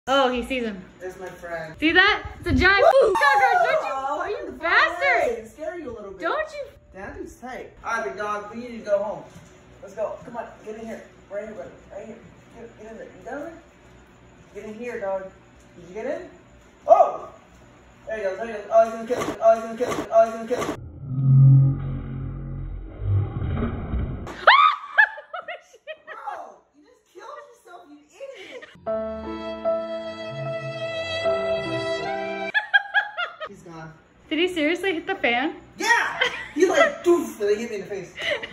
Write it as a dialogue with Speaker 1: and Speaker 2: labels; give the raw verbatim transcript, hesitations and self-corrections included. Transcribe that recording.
Speaker 1: Oh, he sees him.
Speaker 2: There's my friend.
Speaker 1: See that? It's a giant cockroach. Don't you,
Speaker 2: Oh,
Speaker 1: are you bastard?
Speaker 2: It scare you a little bit.
Speaker 1: Don't you?
Speaker 2: Damn, dude's tight. All right, big dog, we need to go home. Let's go. Come on, get in here. Right here, buddy. Right here. Get, get in there. You down there? Get in here, dog. Did you get in? Oh! There you go. There you go. Oh, he's gonna kiss me. Oh, he's gonna kiss me. Oh, he's gonna kiss me. Bro, you just killed yourself, you idiot. He's gone.
Speaker 1: Did he seriously hit the fan?
Speaker 2: Yeah! He like, doof, and they hit me in the face.